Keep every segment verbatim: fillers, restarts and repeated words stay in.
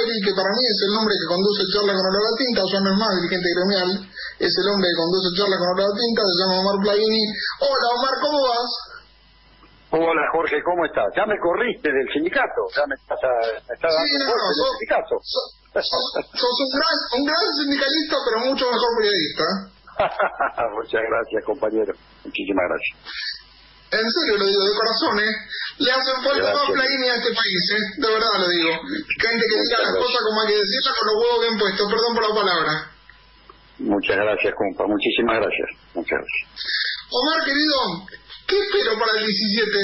Poli, que para mí es el hombre que conduce charla con Olor a Tinta, ya no es más dirigente gremial, es el hombre que conduce charla con Olor a Tinta, se llama Omar Plaini. Hola Omar, ¿cómo vas? Hola Jorge, ¿cómo estás? Ya me corriste del sindicato, ya me estás, a, me estás sí, dando no, no, del sos, sindicato. Sos, sos, sos un, gran, un gran sindicalista, pero mucho mejor periodista. Muchas gracias, compañero. Muchísimas gracias. En serio lo digo, de corazón, ¿eh? Le hacen falta Gracias. más Plaini a este país, ¿eh? De verdad lo digo. Gente que diga las cosas como hay que decirlas, con los huevos bien puestos, perdón por la palabra. Muchas gracias, compa. Muchísimas gracias. Muchas gracias. Omar, querido, ¿qué espero para el diecisiete?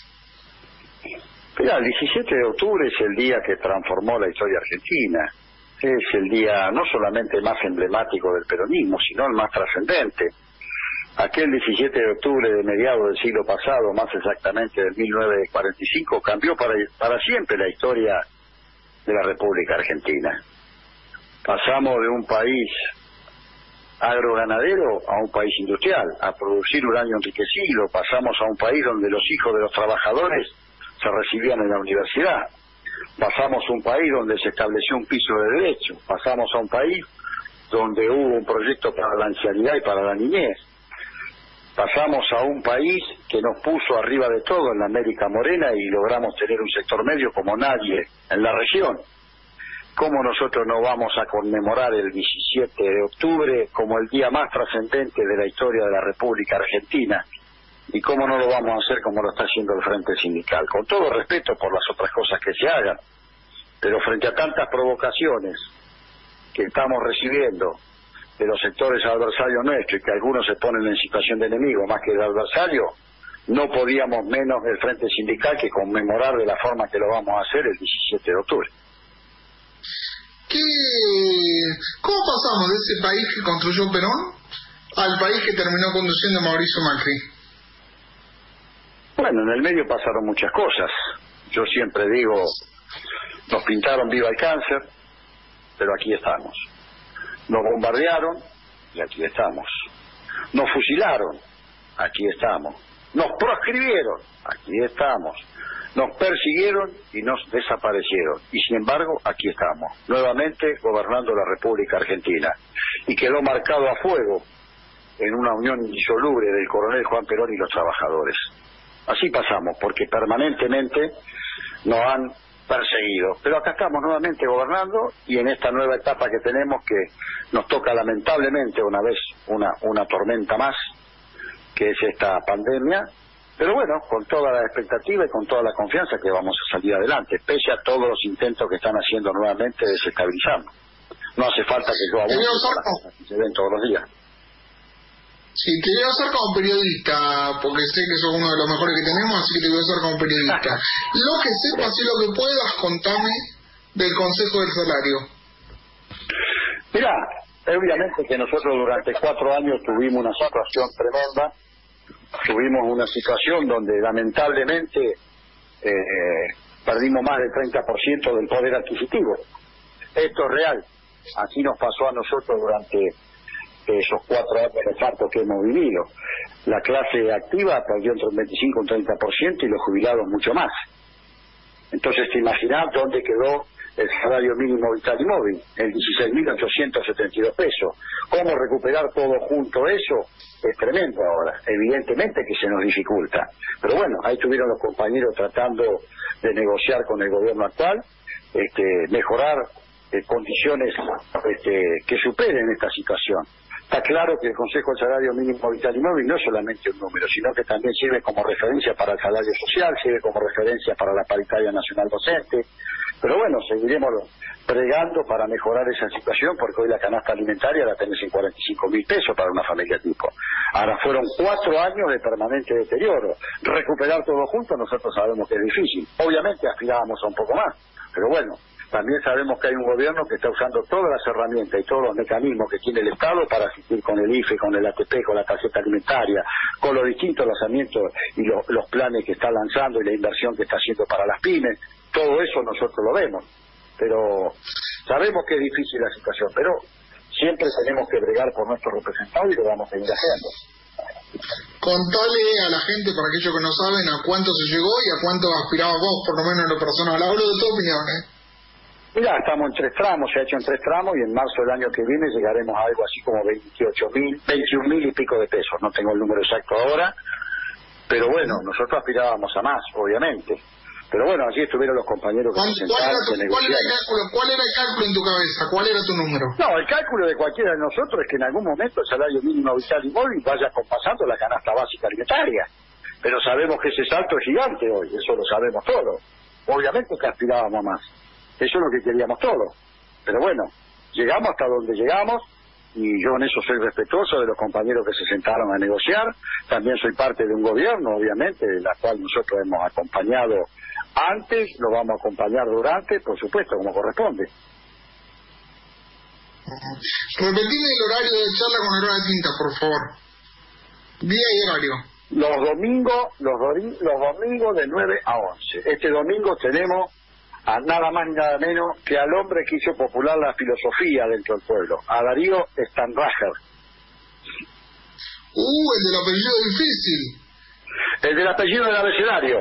Mira, el diecisiete de octubre es el día que transformó la historia argentina. Es el día no solamente más emblemático del peronismo, sino el más trascendente. Aquel diecisiete de octubre de mediados del siglo pasado, más exactamente del mil novecientos cuarenta y cinco, cambió para, para siempre la historia de la República Argentina. Pasamos de un país agroganadero a un país industrial, a producir uranio enriquecido. Pasamos a un país donde los hijos de los trabajadores se recibían en la universidad. Pasamos a un país donde se estableció un piso de derecho. Pasamos a un país donde hubo un proyecto para la ancianidad y para la niñez. Pasamos a un país que nos puso arriba de todo en la América Morena y logramos tener un sector medio como nadie en la región. ¿Cómo nosotros no vamos a conmemorar el diecisiete de octubre como el día más trascendente de la historia de la República Argentina? ¿Y cómo no lo vamos a hacer como lo está haciendo el Frente Sindical? Con todo respeto por las otras cosas que se hagan, pero frente a tantas provocaciones que estamos recibiendo de los sectores adversarios nuestros y que algunos se ponen en situación de enemigo más que de adversario, no podíamos menos del Frente Sindical que conmemorar de la forma que lo vamos a hacer el diecisiete de octubre. ¿Qué... ¿Cómo pasamos de ese país que construyó Perón al país que terminó conduciendo Mauricio Macri? Bueno, en el medio pasaron muchas cosas. Yo siempre digo, nos pintaron viva el cáncer, pero aquí estamos. Nos bombardearon y aquí estamos. Nos fusilaron, aquí estamos. Nos proscribieron, aquí estamos. Nos persiguieron y nos desaparecieron. Y sin embargo, aquí estamos, nuevamente gobernando la República Argentina. Y quedó marcado a fuego en una unión indisoluble del coronel Juan Perón y los trabajadores. Así pasamos, porque permanentemente nos han perseguido. Pero acá estamos nuevamente gobernando y en esta nueva etapa que tenemos, que nos toca lamentablemente una vez una, una tormenta más, que es esta pandemia. Pero bueno, con toda la expectativa y con toda la confianza que vamos a salir adelante, pese a todos los intentos que están haciendo nuevamente de desestabilizarnos. No hace falta que yo abuse de las cosas que se ven todos los días. Sí, te voy a hacer como periodista, porque sé que sos uno de los mejores que tenemos, así que te voy a hacer como periodista. Lo que sepas y lo que puedas, contame del Consejo del Salario. Mirá, obviamente que nosotros durante cuatro años tuvimos una situación tremenda. Tuvimos una situación donde lamentablemente eh, perdimos más del treinta por ciento del poder adquisitivo. Esto es real. Así nos pasó a nosotros durante esos cuatro años de infarto que hemos vivido. La clase activa perdió entre un veinticinco y un treinta por ciento y los jubilados mucho más. Entonces te imaginás dónde quedó el salario mínimo vital y móvil, el dieciséis mil ochocientos setenta y dos pesos. ¿Cómo recuperar todo junto eso? Es tremendo ahora. Evidentemente que se nos dificulta. Pero bueno, ahí estuvieron los compañeros tratando de negociar con el gobierno actual, este, mejorar eh, condiciones este, que superen esta situación. Está claro que el Consejo del Salario Mínimo Vital y Móvil no es solamente un número, sino que también sirve como referencia para el salario social, sirve como referencia para la paritaria nacional docente. Pero bueno, seguiremos pregando para mejorar esa situación, porque hoy la canasta alimentaria la tenés en cuarenta y cinco mil pesos para una familia tipo. Ahora fueron cuatro años de permanente deterioro. Recuperar todo junto nosotros sabemos que es difícil. Obviamente aspirábamos a un poco más, pero bueno, también sabemos que hay un gobierno que está usando todas las herramientas y todos los mecanismos que tiene el Estado para asistir con el I F E, con el A T P, con la tarjeta alimentaria, con los distintos lanzamientos y los, los planes que está lanzando y la inversión que está haciendo para las pymes. Todo eso nosotros lo vemos, pero sabemos que es difícil la situación, pero siempre tenemos que bregar por nuestros representados y lo vamos a seguir haciendo. Contale a la gente, para aquellos que no saben, a cuánto se llegó y a cuánto aspiraba vos, por lo menos en lo personal. Hablo de tu opinión, ¿eh? Mira, estamos en tres tramos, se ha hecho en tres tramos y en marzo del año que viene llegaremos a algo así como veintiocho mil, veintiún mil y pico de pesos. No tengo el número exacto ahora, pero bueno, nosotros aspirábamos a más, obviamente. Pero bueno, allí estuvieron los compañeros que se ¿Cuál, sentaron, tu, que ¿cuál, era el negociaron. cálculo, ¿Cuál era el cálculo en tu cabeza? ¿Cuál era tu número? No, el cálculo de cualquiera de nosotros es que en algún momento el salario mínimo vital y móvil vaya compasando la canasta básica alimentaria. Pero sabemos que ese salto es gigante hoy, eso lo sabemos todos. Obviamente que aspirábamos a más. Eso es lo que queríamos todos. Pero bueno, llegamos hasta donde llegamos y yo en eso soy respetuoso de los compañeros que se sentaron a negociar. También soy parte de un gobierno, obviamente, de la cual nosotros hemos acompañado antes, lo vamos a acompañar durante, por supuesto, como corresponde. Repetime el horario de charla con el hora de tinta, por favor. Día y horario. Los domingos, los, do- los domingos de nueve a once. Este domingo tenemos a nada más ni nada menos que al hombre que hizo popular la filosofía dentro del pueblo, a Darío Stanracher. Uh, el del apellido difícil. El del apellido del abecedario.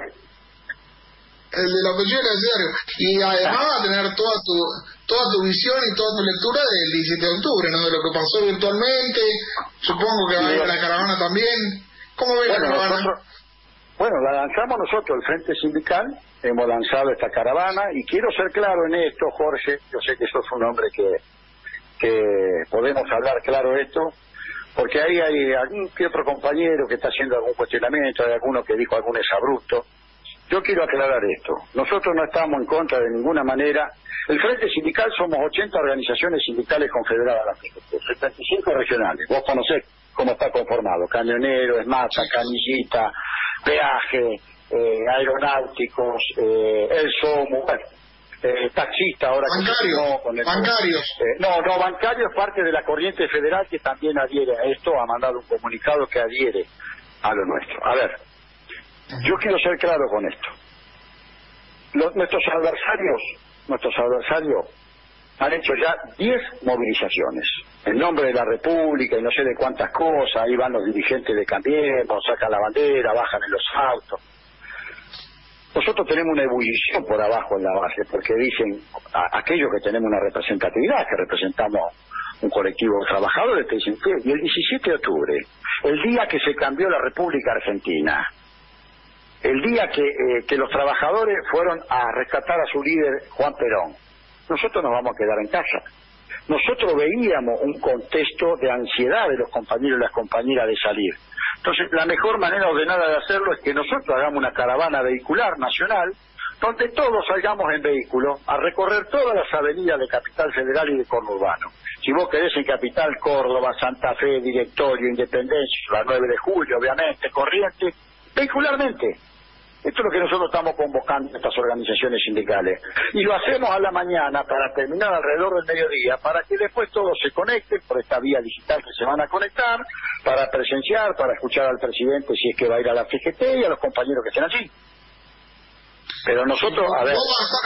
El del apellido del abecedario. Y además va a tener toda tu toda tu visión y toda tu lectura del diecisiete de octubre, ¿no? De lo que pasó virtualmente. Supongo que va a ir a la caravana también. ¿Cómo ve Bueno, la caravana? nosotros, bueno, la lanzamos nosotros, el Frente Sindical, hemos lanzado esta caravana y quiero ser claro en esto, Jorge, yo sé que sos un hombre que, que podemos hablar claro esto, porque ahí hay algún que otro compañero que está haciendo algún cuestionamiento, hay alguno que dijo algún exabrupto. Yo quiero aclarar esto, nosotros no estamos en contra de ninguna manera. El Frente Sindical somos ochenta organizaciones sindicales confederadas, setenta y cinco regionales, vos conocés cómo está conformado, camioneros, esmata, canillita, peaje, eh, aeronáuticos, eh, el SOMU, bueno, eh, taxista ahora bancario, que se sumó con el... bancarios. Eh, no, no, bancario es parte de la corriente federal que también adhiere a esto, ha mandado un comunicado que adhiere a lo nuestro. A ver, yo quiero ser claro con esto. Los, nuestros adversarios, nuestros adversarios han hecho ya diez movilizaciones en nombre de la República y no sé de cuántas cosas. Ahí van los dirigentes de Cambiemos, sacan la bandera, bajan en los autos. Nosotros tenemos una ebullición por abajo en la base, porque dicen a, aquellos que tenemos una representatividad, que representamos un colectivo de trabajadores, te dicen que y el diecisiete de octubre, el día que se cambió la República Argentina, el día que, eh, que los trabajadores fueron a rescatar a su líder Juan Perón, nosotros nos vamos a quedar en casa. Nosotros veíamos un contexto de ansiedad de los compañeros y las compañeras de salir. Entonces, la mejor manera ordenada de hacerlo es que nosotros hagamos una caravana vehicular nacional, donde todos salgamos en vehículo a recorrer todas las avenidas de Capital Federal y de conurbano. Si vos querés en Capital, Córdoba, Santa Fe, Directorio, Independencia, la nueve de julio, obviamente, Corrientes, vehicularmente. Esto es lo que nosotros estamos convocando en estas organizaciones sindicales. Y lo hacemos a la mañana para terminar alrededor del mediodía, para que después todos se conecten por esta vía digital que se van a conectar, para presenciar, para escuchar al presidente si es que va a ir a la C G T y a los compañeros que estén allí. Pero nosotros, a ver...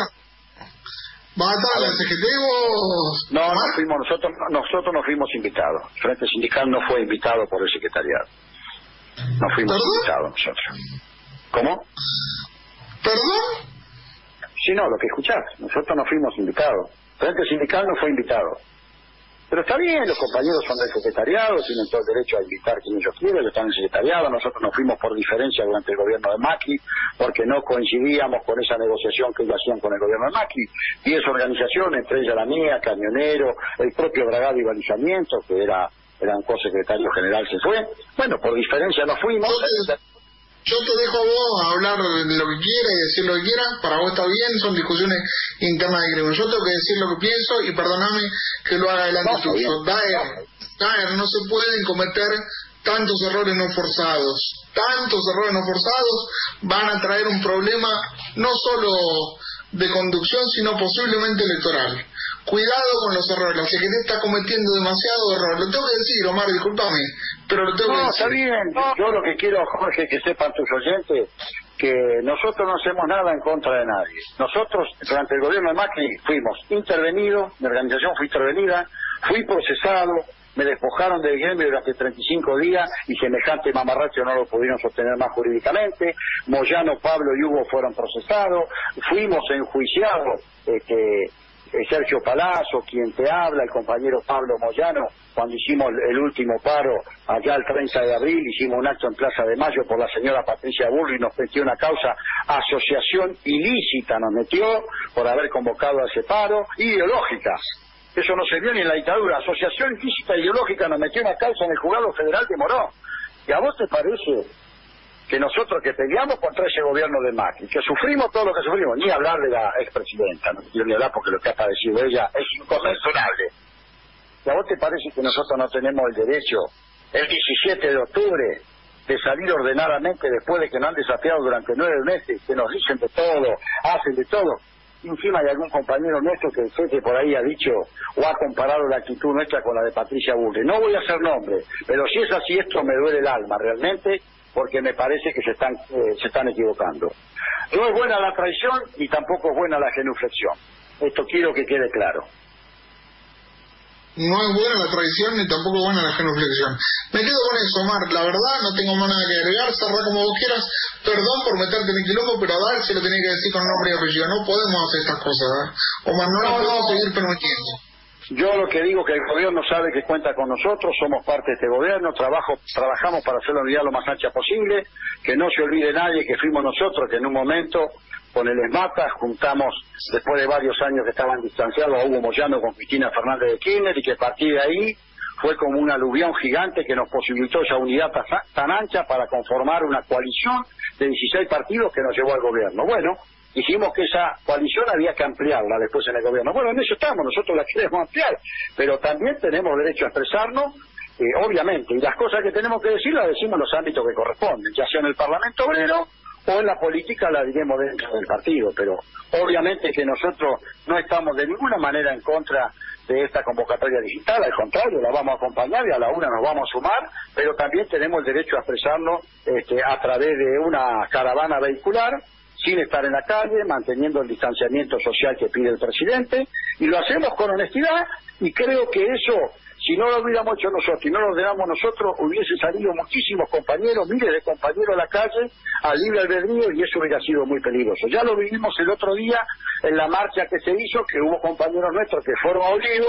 ¿Va a estar la C G T vos? No, no fuimos, nosotros, nosotros no fuimos invitados. El Frente Sindical no fue invitado por el secretariado. No fuimos ¿Perdón? invitados nosotros. ¿Cómo? ¿Perdón? Sí, no, lo que escuchás. Nosotros no fuimos invitados. El Frente Sindical no fue invitado. Pero está bien, los compañeros son del secretariado, tienen todo el derecho a invitar quien ellos quieran, ellos están en el secretariado. Nosotros nos fuimos por diferencia durante el gobierno de Macri, porque no coincidíamos con esa negociación que ellos hacían con el gobierno de Macri. Diez organizaciones, entre ellas la mía, Camionero, el propio Bragado y Balizamiento, que era, era un co-secretario general, se fue. Bueno, por diferencia nos fuimos. Yo te dejo a vos hablar de lo que quieras y decir lo que quieras, para vos está bien, son discusiones internas de gremio. Yo tengo que decir lo que pienso y perdóname que lo haga delante No, tuyo. bien. Daer, Daer, no se pueden cometer tantos errores no forzados. Tantos errores no forzados van a traer un problema no solo de conducción, sino posiblemente electoral. Cuidado con los errores, la C G T está cometiendo demasiado error. Lo tengo que decir, Omar, discúlpame, pero lo tengo No, que está decir. bien. Yo lo que quiero, Jorge, que sepan tus oyentes, que nosotros no hacemos nada en contra de nadie. Nosotros, durante el gobierno de Macri, fuimos intervenidos, mi organización fue intervenida, fui procesado, me despojaron del gremio durante treinta y cinco días y semejante mamarracho no lo pudieron sostener más jurídicamente. Moyano, Pablo y Hugo fueron procesados, fuimos enjuiciados, este, eh, Sergio Palazzo, quien te habla, el compañero Pablo Moyano, cuando hicimos el último paro allá el treinta de abril, hicimos un acto en Plaza de Mayo por la señora Patricia Bullrich, nos metió una causa, asociación ilícita nos metió por haber convocado a ese paro, ideológica. Eso no se vio ni en la dictadura. Asociación ilícita ideológica nos metió una causa en el Juzgado Federal de Morón. ¿Y a vos te parece que nosotros que peleamos contra ese gobierno de Macri, que sufrimos todo lo que sufrimos, ni hablar de la expresidenta, no quiero ni hablar porque lo que ha padecido ella es inconmensurable? ¿Y a vos te parece que nosotros no tenemos el derecho, el diecisiete de octubre, de salir ordenadamente después de que nos han desafiado durante nueve meses, que nos dicen de todo, hacen de todo? Encima hay algún compañero nuestro que sé que por ahí ha dicho o ha comparado la actitud nuestra con la de Patricia Bullrich. No voy a hacer nombre, pero si es así, esto me duele el alma realmente, porque me parece que se están eh, se están equivocando. No es buena la traición y tampoco es buena la genuflexión. Esto quiero que quede claro. No es buena la traición ni tampoco es buena la genuflexión. Me quedo con eso, Omar. La verdad, no tengo más nada que agregar. Cerrá como vos quieras. Perdón por meterte en el quilombo, pero a Dar se lo tenía que decir con nombre y apellido. No podemos hacer estas cosas, ¿eh? Omar, no, no lo podemos no. seguir permitiendo. Yo lo que digo que el gobierno sabe que cuenta con nosotros, somos parte de este gobierno, trabajo, trabajamos para hacer la unidad lo más ancha posible, que no se olvide nadie que fuimos nosotros, que en un momento con el ESMATA juntamos, después de varios años que estaban distanciados, a Hugo Moyano con Cristina Fernández de Kirchner, y que a partir de ahí fue como un aluvión gigante que nos posibilitó esa unidad tan ancha para conformar una coalición de dieciséis partidos que nos llevó al gobierno. Bueno, dijimos que esa coalición había que ampliarla después en el gobierno. Bueno, en eso estamos, nosotros la queremos ampliar, pero también tenemos derecho a expresarnos, eh, obviamente, y las cosas que tenemos que decir las decimos en los ámbitos que corresponden, ya sea en el Parlamento Obrero o en la política la diremos dentro del partido, pero obviamente que nosotros no estamos de ninguna manera en contra de esta convocatoria digital, al contrario, la vamos a acompañar y a la una nos vamos a sumar, pero también tenemos el derecho a expresarnos este, a través de una caravana vehicular, sin estar en la calle, manteniendo el distanciamiento social que pide el presidente, y lo hacemos con honestidad, y creo que eso, si no lo hubiéramos hecho nosotros y no lo ordenamos nosotros, hubiese salido muchísimos compañeros, miles de compañeros a la calle, al libre albedrío, y eso hubiera sido muy peligroso. Ya lo vivimos el otro día en la marcha que se hizo, que hubo compañeros nuestros que fueron a Olivo,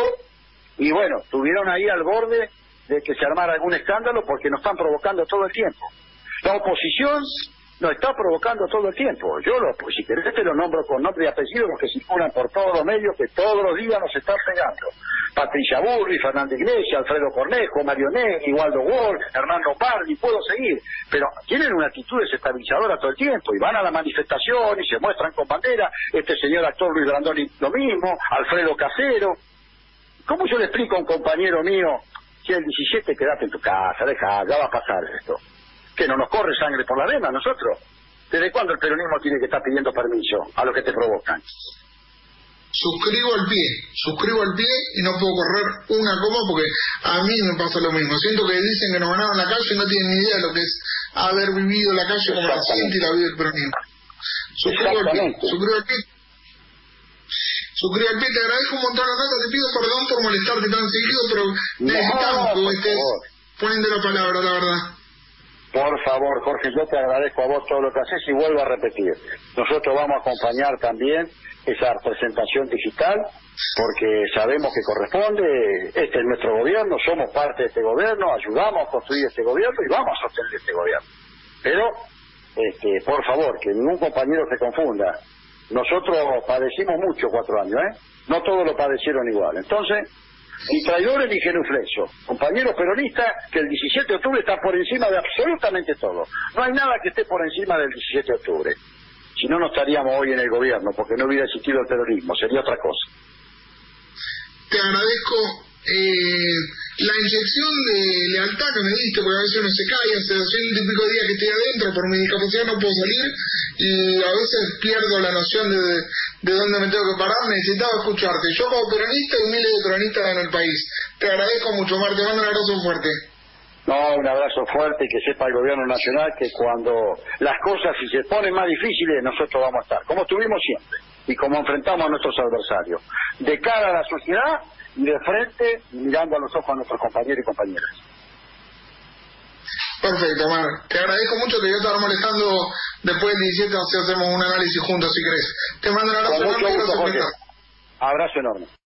y bueno, estuvieron ahí al borde de que se armara algún escándalo, porque nos están provocando todo el tiempo. La oposición nos está provocando todo el tiempo. Yo, lo, pues, si querés, te lo nombro con nombre y apellido, porque circulan por todos los medios que todos los días nos están pegando. Patricia Bullrich, Fernando Iglesias, Alfredo Cornejo, Mario Negri, Waldo Wall, Hernando Pardi, puedo seguir. Pero tienen una actitud desestabilizadora todo el tiempo, y van a la manifestación y se muestran con bandera. Este señor actor Luis Brandoni lo mismo, Alfredo Casero. ¿Cómo yo le explico a un compañero mío que el diecisiete quédate en tu casa, deja, ya va a pasar esto? Que no nos corre sangre por la vena a nosotros. ¿Desde cuándo el peronismo tiene que estar pidiendo permiso a lo que te provocan? Suscribo al pie, suscribo al pie y no puedo correr una coma porque a mí me pasa lo mismo. Siento que dicen que nos ganaron la calle y no tienen ni idea de lo que es haber vivido la calle como la siente y la vida del peronismo. Suscribo al pie, suscribo al pie. Suscribo al pie, te agradezco un montón la nota, te pido perdón por molestarte tan seguido, pero necesitamos no, que vos estés poniendo la palabra, la verdad. Por favor, Jorge, yo te agradezco a vos todo lo que haces y vuelvo a repetir. Nosotros vamos a acompañar también esa presentación digital porque sabemos que corresponde. Este es nuestro gobierno, somos parte de este gobierno, ayudamos a construir este gobierno y vamos a sostener este gobierno. Pero, este, por favor, que ningún compañero se confunda. Nosotros padecimos mucho cuatro años, ¿eh? No todos lo padecieron igual. Entonces, ni traidores ni genuflexos, compañeros peronistas, que el diecisiete de octubre está por encima de absolutamente todo. No hay nada que esté por encima del diecisiete de octubre. Si no, no estaríamos hoy en el gobierno, porque no hubiera existido el peronismo, sería otra cosa. Te agradezco eh, la inyección de lealtad que me diste, porque a veces uno se cae, hace doscientos y pico de días que estoy adentro, por mi discapacidad no puedo salir, y a veces pierdo la noción de, de, de dónde me tengo que parar. Necesitaba escucharte, yo como peronista y miles de peronistas en el país. Te agradezco mucho, Mar, te mando un abrazo fuerte. No, un abrazo fuerte y que sepa el gobierno nacional que cuando las cosas si se ponen más difíciles, nosotros vamos a estar, como estuvimos siempre, y como enfrentamos a nuestros adversarios, de cara a la sociedad y de frente, mirando a los ojos a nuestros compañeros y compañeras. Perfecto, Mar. Te agradezco mucho, te voy a estar molestando después del diecisiete, así hacemos un análisis juntos, si querés. Te mando un abrazo. Con mucho gusto, Jorge. Abrazo enorme.